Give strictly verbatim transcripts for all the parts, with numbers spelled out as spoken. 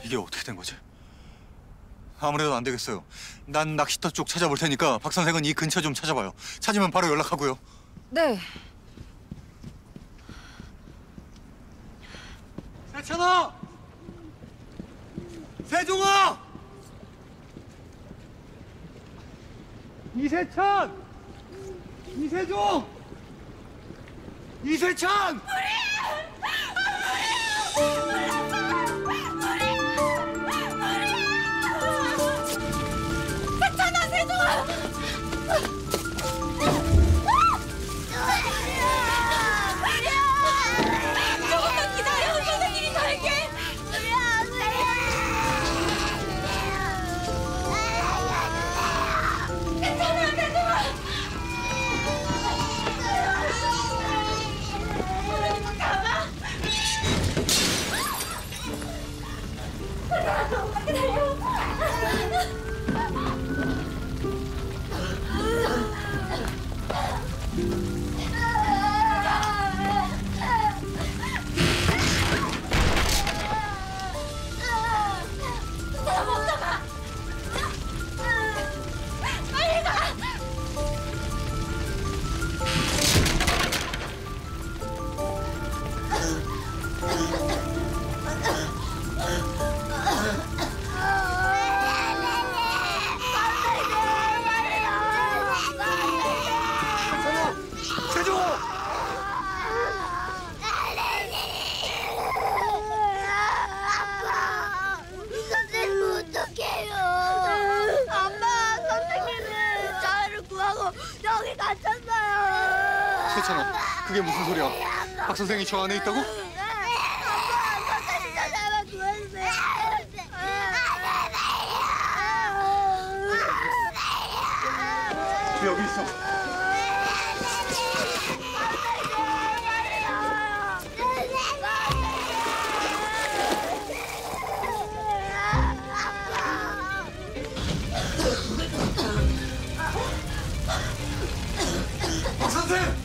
이게 어떻게 된 거지? 아무래도 안 되겠어요. 난 낚시터 쪽 찾아볼 테니까 박 선생은 이 근처 좀 찾아봐요. 찾으면 바로 연락하고요. 네. 세찬아! 세종아! 이세찬! 이세종! 이세찬! 세찬아, 세종아! 조금만 기다려, 선생님이 갈게. 괜찮아, 세종아. 가봐. 조금만 기다려. 여기 갇혔어요. 세찬아, 그게 무슨 소리야? 박 선생이 저 안에 있다고? 아빠, 선생님 저 제발 구해주세요. 여기 있어. 박 선생!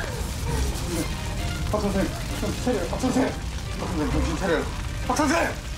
박 선생, 좀 차려요. 박 선생! 박 선생, 정신 차려요. 박 선생!